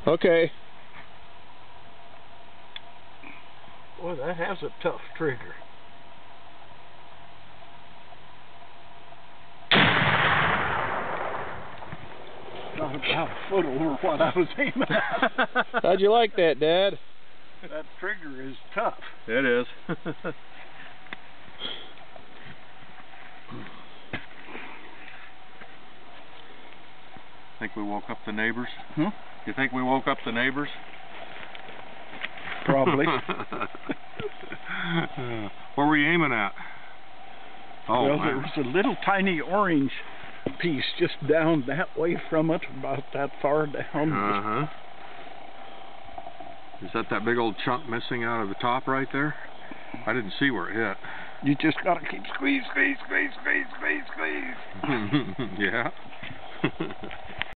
Okay. Boy, that has a tough trigger. Not about a foot over what I was aiming at. How'd you like that, Dad? That trigger is tough. It is. Think we woke up the neighbors? Hmm? You think we woke up the neighbors? Probably. Where were you aiming at? Oh, well, man. there was a little tiny orange piece just down that way from it, about that far down. Uh-huh. Is that big old chunk missing out of the top right there? I didn't see where it hit. You just gotta keep squeeze, squeeze, squeeze, squeeze, squeeze, squeeze. Yeah.